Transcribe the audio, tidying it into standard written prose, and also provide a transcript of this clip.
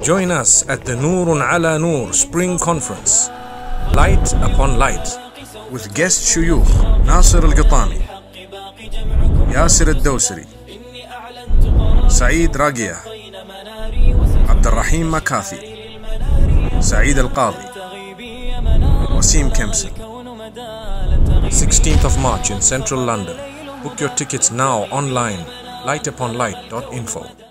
Join us at the Noorun Ala Noor Spring Conference, Light Upon Light, with guest shuyukh Nasser Al-Qatami, Yasser Al-Dosari, Saeed Rageah, Abdur McCarthy, Saeed Al-Ghadi, Wasim Kempson. 16th of March in central London. Book your tickets now online, lightuponlight.info.